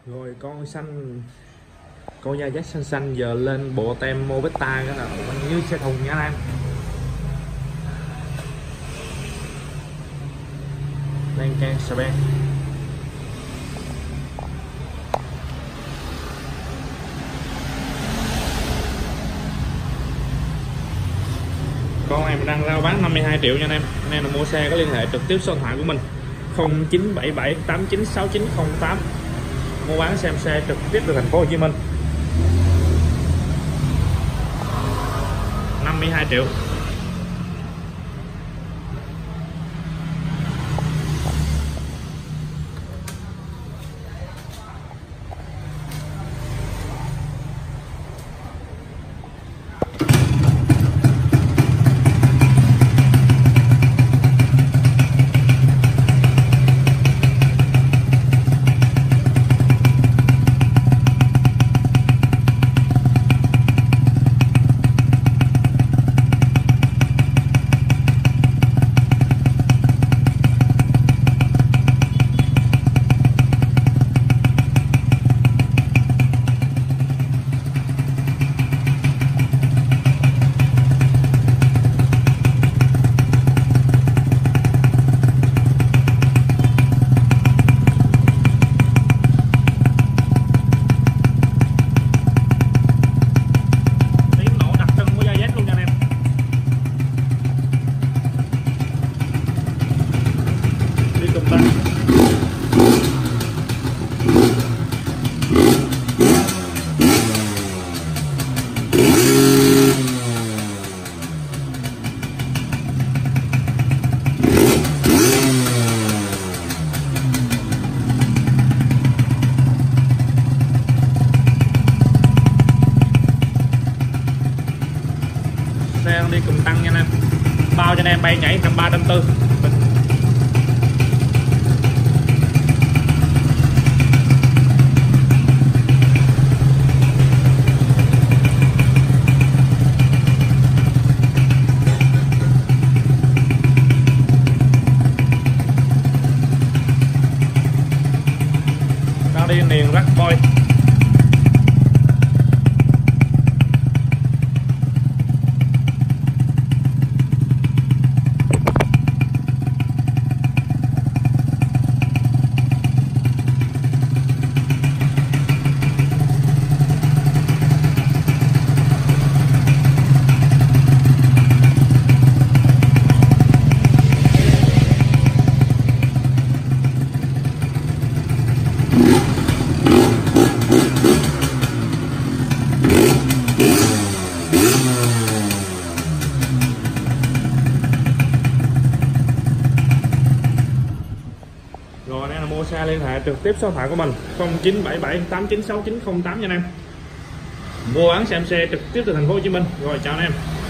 Rồi con xanh, con da dắt xanh xanh giờ lên bộ tem Mobetta cái là như xe thùng nha anh. Lan can xà beng. Con này mình đang rao bán 52 triệu nha anh em. Anh em là mua xe có liên hệ trực tiếp số điện thoại của mình 0977 896908. Mua bán xem xe trực tiếp từ thành phố Hồ Chí Minh. 52 triệu. Xe đang đi cùng tăng nha anh em. Bao cho anh em bay nhảy 23 4. Đang đi niền rắc boy. Rồi anh em mua xe liên hệ trực tiếp số điện thoại của mình 0977 896908 nha anh em. Mua bán xem xe trực tiếp từ thành phố Hồ Chí Minh. Rồi chào anh em.